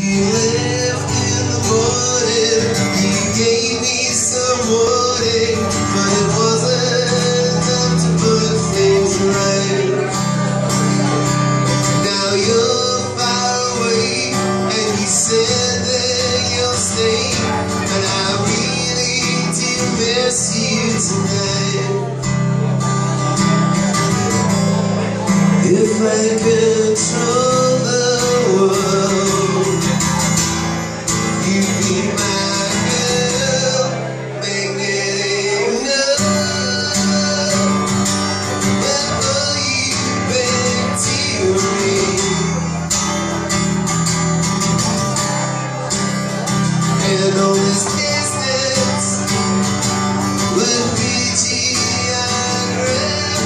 You left in the morning, you gave me some warning, but it wasn't enough to put things right. Now you're far away, and you said that you'll stay, and I really do miss you tonight. If I control the world, you'd be my girl, magnetic love. But will you beg to me? And all this distance would be geography.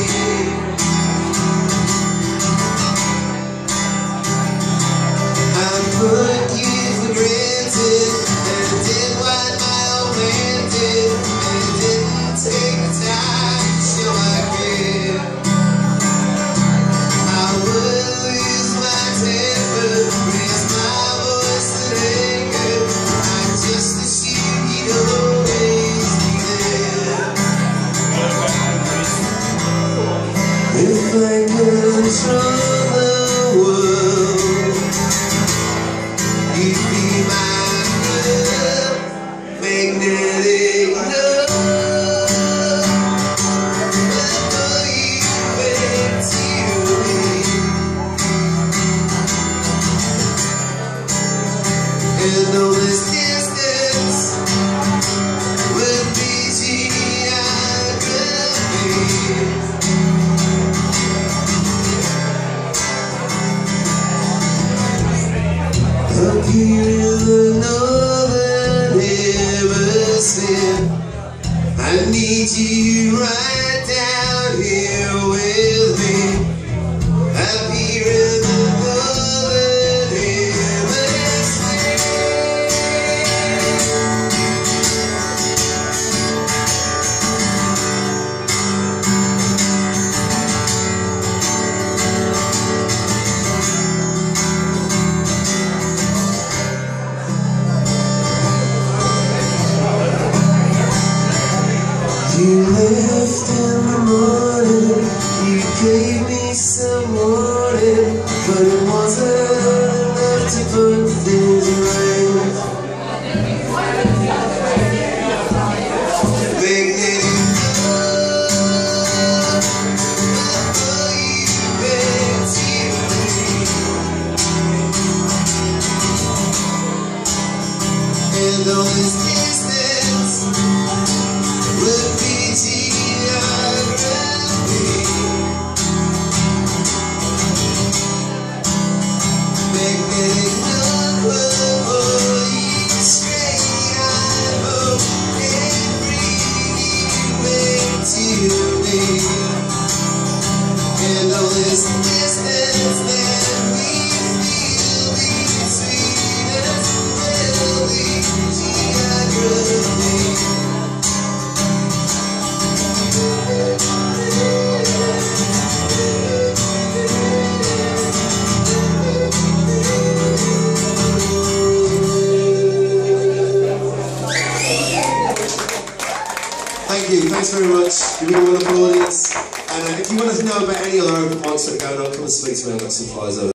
Put you for granted, and did what my old man did, and didn't take the time to show I care. I would lose my temper, raise my voice in anger. I just assumed you'd always be there. If I control the world, you'd be my love, magnetic love. Will you beg to me? And all this distance would be geography. Up here in the northern hemisphere, I need you right down here with me. Up here in the northern hemisphere. You left in the morning, you gave me some warning, but it wasn't enough to put things right. Magnetic love, will you beg to me? And all this distance would be geography. Magnetic love will pull you straight. I hope and bring you back to me. And all this distance that we feel between us will be geography. Thank you, thanks very much. You've been a wonderful audience. And if you want to know about any other open mics that are going on, come and speak to me. I've got some flyers over.